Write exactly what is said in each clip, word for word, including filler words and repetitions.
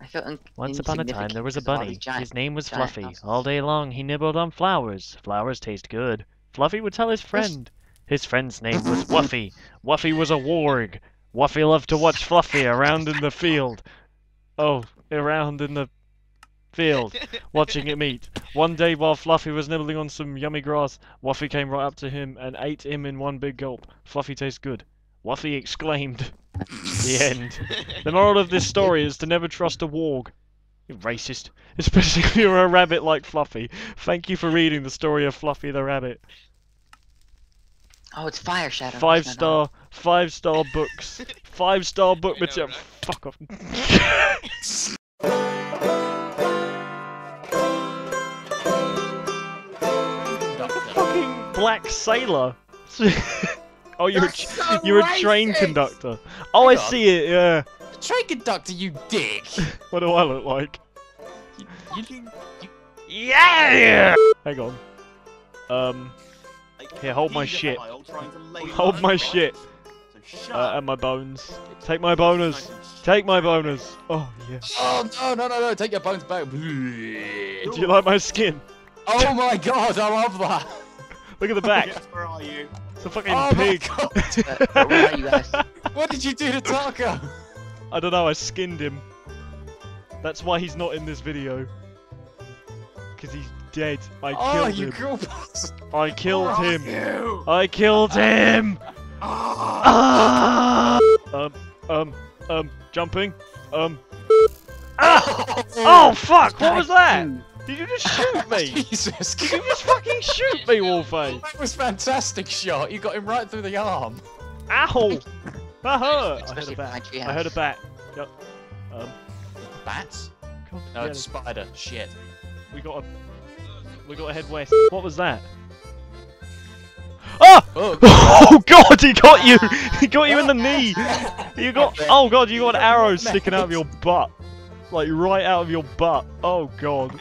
I feel Once upon a time there was a bunny. His name was Fluffy. Houses. All day long he nibbled on flowers. Flowers taste good. Fluffy would tell his friend. His friend's name was Wuffy. Wuffy was a warg. Wuffy loved to watch Fluffy around in the field. Oh, around in the field, watching him eat. One day while Fluffy was nibbling on some yummy grass, Wuffy came right up to him and ate him in one big gulp. Fluffy tastes good. Wuffy exclaimed. The end. The moral of this story is to never trust a warg. You racist. Especially if you're a rabbit like Fluffy. Thank you for reading the story of Fluffy the rabbit. Oh, it's Fire Shadow. Five star, five star books. Five star book material. Fuck off. Fucking black sailor. Oh, you're a, so you're a racist. train conductor. Oh, I see it. Yeah. Train conductor, you dick. What do I look like? You, you, you, yeah. Hang on. Um. Here, hold my shit. Hold my shit. Uh, and my bones. Take my boners. Take my boners. Oh yeah. Oh no no no no! Take your bones back. Do you like my skin? Oh my god! I love that. Look at the back. Where are you? It's a fucking Oh pig. my Uh, where are you guys? What did you do to Taco? I don't know. I skinned him. That's why he's not in this video. Because he's dead. I Oh, killed you him. cool bastard. I killed Where are him. you? I killed him. Ah! Um, um, um, jumping. Um. Ah! Oh fuck! What was that? Did you just shoot me? Jesus, Did you just fucking shoot me, Wolfie? that was fantastic shot. You got him right through the arm. Ow! That hurt. I heard Especially a for my bat. treehouse. I heard a bat. Yep. Um. Bats? God, No, yeah, it's spider. Shit. we got a. We got to head west. What was that? Ah! Oh, Oh god, he got you! He got you in the knee! You got. Oh god, you got an arrow sticking out of your butt. Like right out of your butt. Oh god.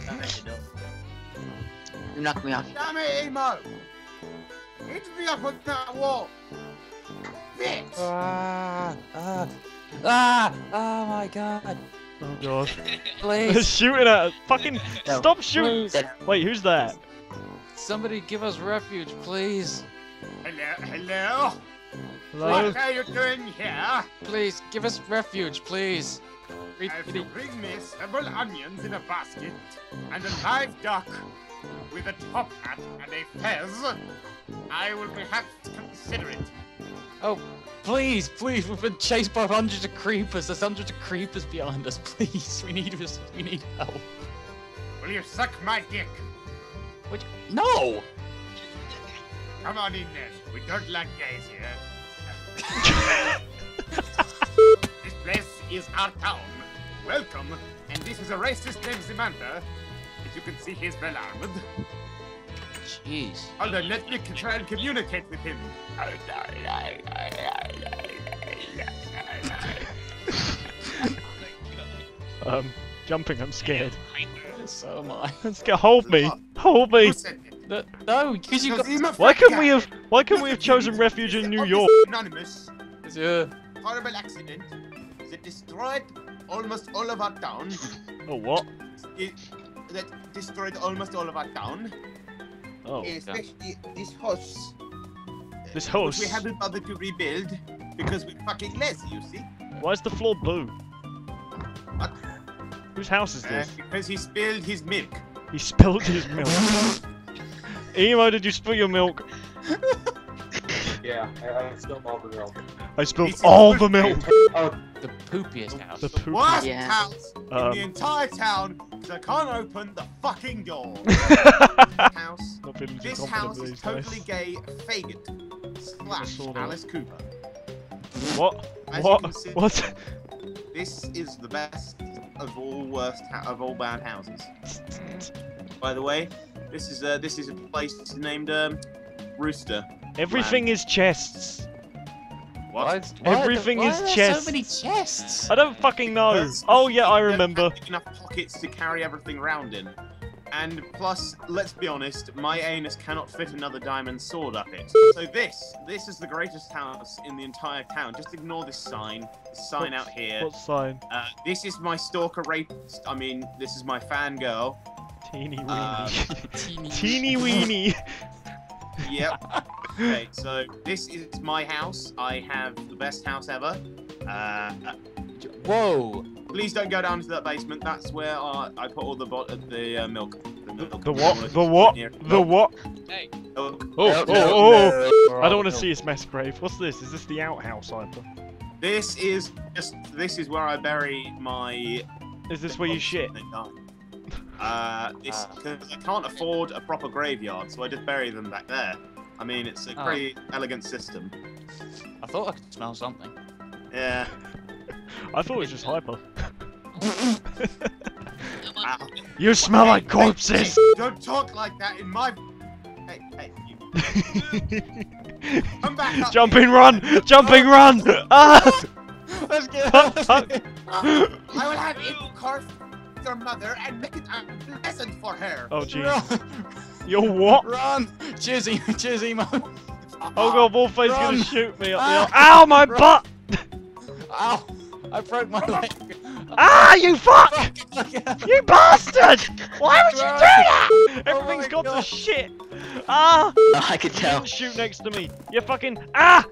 You knocked me off. Damn it, Emo! Hit me up on that wall! Bitch! Ah, ah, ah, oh my god. Oh god. They're Please, shooting at us. Fucking. No. Stop shooting! please. Wait, who's that? Somebody give us refuge, please. Hello, hello? Hello? What are you doing here? Please, give us refuge, please. We, If we you need- bring me several onions in a basket, and a live duck with a top hat and a fez, I will perhaps consider it. Oh, please, please, we've been chased by hundreds of creepers. There's hundreds of creepers behind us. Please, we need us. We need help. Will you suck my dick? Which? No! Come on in then. We don't like gays here. This place is our town. Welcome. And this is a racist named Zimanta. As you can see, he's well armed. Jeez. Hold on, let me try and communicate with him. Um, jumping, I'm scared. So am I. Let's go. Hold me! Hold me! Who said it? No, no, because you got. Because Why couldn't EmoFatGuy. we have? Why couldn't we have Look at chosen him. refuge in He's New obviously York? Anonymous. Yeah. Horrible accident that destroyed almost all of our town. Oh what? It, that destroyed almost all of our town. Oh, Especially this house. This Which house. we haven't bothered to rebuild because we're fucking lazy, you see. Why is the floor blue? What? Whose house is Uh, this? because he spilled his milk. He spilled his milk. Emo, did you spill your milk? Yeah, I, I spilled all the milk. I spilled He's all in the milk. Oh, The poopiest house. The poop. Worst Yeah. house in Um. the entire town because I can't open the fucking door. House. Not feeling too This confident house with is these totally guys. gay faggot slash saw that. Alice Cooper. What? As you What? can see- What? This is the best of all worst ha of all bad houses. By the way, this is uh, this is a place named um, Rooster. Everything is chests. What? Why is- why are Everything there- is why are there chests. so many chests. I don't fucking know. Because Oh yeah, I we don't remember. have big enough pockets to carry everything around in. And plus, let's be honest, my anus cannot fit another diamond sword up it. So this, this is the greatest house in the entire town. Just ignore this sign, this sign What's- out here. What sign? Uh, this is my stalker rapist. I mean, this is my fangirl. Teeny weeny. Uh, Teeny. Teeny weeny. Yep. Okay, so this is my house. I have the best house ever. Uh, uh, Whoa! please don't go down to that basement. That's where I, I put all the bo the uh, milk. The, milk. The what? The what? The what? Hey! Milk. Oh, No, oh, no, oh! no. I don't want to see his mass grave. What's this? Is this the outhouse, Hyper? This is just. This is where I bury my. Is this where you shit? They die. Uh, this because I can't afford a proper graveyard, so I just bury them back there. I mean, it's a Oh. pretty elegant system. I thought I could smell something. Yeah. I thought it was just Hyper. Ow. You smell like corpses! Don't talk like that in my. Hey, hey, you. Come back up. Jumping run! Jumping run! Ah! Let's get Fuck, fuck. I will have you curse your mother and make it unpleasant for her. Oh jeez. Run! You're what? Run! Cheers, E- cheers, Emo. Oh god, Wolfie's Run. gonna shoot me up Ah. the Ow, my Run. butt! Ow! I broke my leg. Ah, you fuck! Fuck! You bastard! Why would you do Run. that? Everything's my gone God. to shit! Ah! Oh, I could You tell. didn't shoot next to me! You fucking. Ah!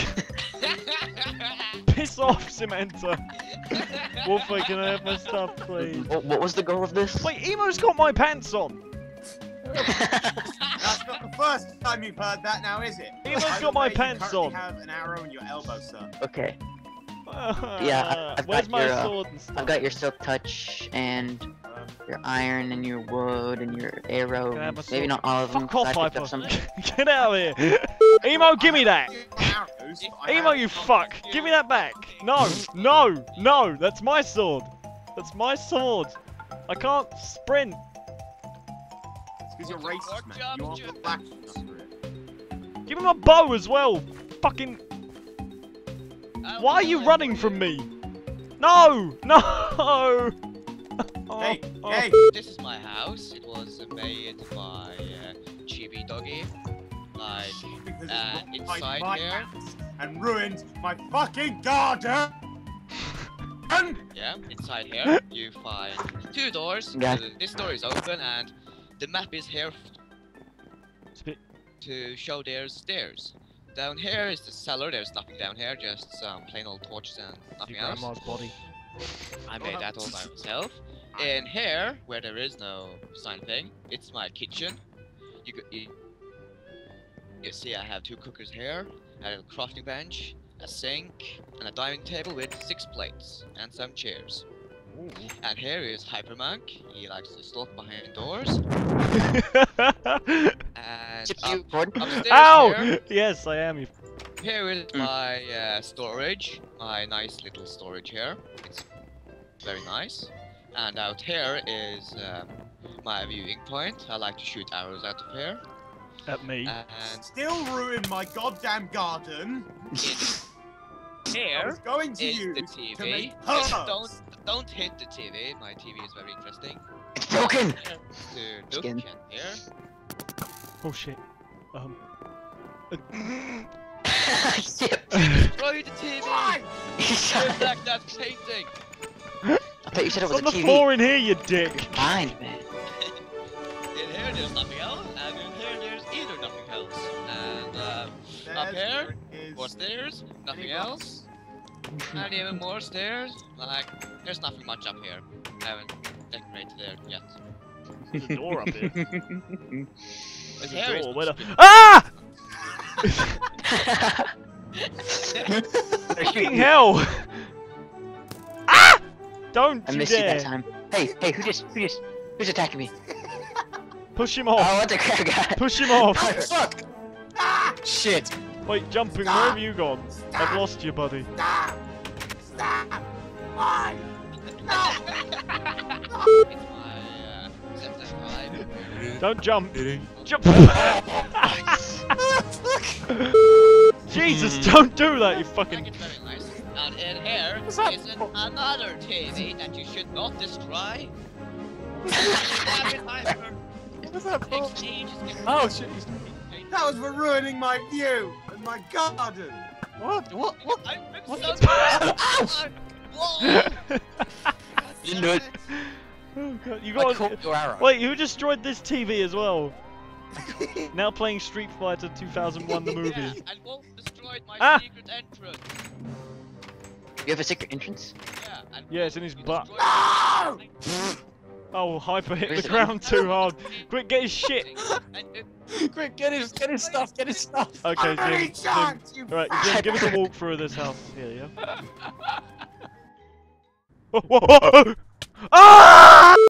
Piss off, Zimanta! Wolfie, can I have my stuff, please? What, what was the goal of this? Wait, Emo's got my pants on! That's not the first time you've heard that now, is it? Emo's I got my bet you pants currently on. have an arrow in your elbow, sir. Okay. Yeah, I- I've Where's got my your, uh, sword and stuff? I've got your silk touch and your iron and your wood and your arrow. Can I have my Maybe sword? not all of them. Fuck off, 'cause I picked Hyper! up some. Get out of here! Emo, give me that! Arrows, I Emo, have you some- fuck! Give me that back! No! No! No! That's my sword! That's my sword! I can't sprint! It's because you're racist, man. You aren't black enough for it. Give me my bow as well! Fucking. Why are you running from me? No! No! Oh, Hey, oh. hey! This is my house. It was made by uh, Chibi Doggy. Like, Because Uh, it's inside my, my here. house and ruined my fucking garden! yeah, inside here you find two doors. Yeah. Uh, This door is open, and the map is here It's a bit- to show there's stairs. Down here is the cellar. There's nothing down here, just some plain old torches and nothing Your else. grandma's body. I made that all by myself. In here, where there is no sign thing, it's my kitchen. You could you, you see I have two cookers here, a crafting bench, a sink, and a dining table with six plates and some chairs. Ooh. And here is Hypermonk. He likes to stalk behind doors. And Chip up, you, Gordon. upstairs Ow! here, Yes, I am. You. here is Mm. my uh, storage, my nice little storage here. It's very nice. And out here is um, my viewing point. I like to shoot arrows out of here. At me. And Still ruined my goddamn garden! I here was going to is use the T to V. make Just pearls. don't don't hit the T V. My T V is very interesting. It's broken. To look Skin. and hear. Oh shit. Um. Shit. Destroy the T V. Why? Bring back that painting. I thought you said it It's was on a the T V. floor in here, you dick. Fine, man. In here there's nothing else, and in here there's either nothing else. And uh, up There's here, where it is. more stairs, nothing Any else. And even more stairs. Like, there's nothing much up here. I haven't decorated there yet. There's a door up here. But There's here a is door. Where the... Ah! Fucking hell! Ah! Don't I you missed you dare! that time. Hey, hey, who just, who just, who's attacking me? Push him Oh, off! what the crap guy? Push him off! Fuck! Shit! Wait, jumping, where have you gone? I've lost you, buddy. Stop! Stop! Why? It's my uh, seventy-five. Don't jump! Jump! Jesus, don't do that, you fucking... It's very nice. And in here What's that? is an, another T V that you should not destroy. What was that for? Exchange is getting- Oh shit! That was for ruining my view and my garden. What? What? What? I'm, I'm What? so sorry. Whoa! You didn't do it. Oh god, you I got. caught your arrow. Wait, who destroyed this T V as well? Now playing Street Fighter two thousand one, the movie. Yeah, and Wolf destroyed my Ah! secret entrance. You have a secret entrance? Yeah, and Yeah, it's in Wolf, his you butt. destroyed my- Oh, Hyper hit Where's the it? ground too hard. Quick, get his shit. And it- Quick, get his, get his stuff, get his stuff. Okay, I'm very Jim. Jim. shocked, you Alright, fuck. Jim, give us a walkthrough of this house. Here, yeah. Whoa, whoa, whoa. Ah!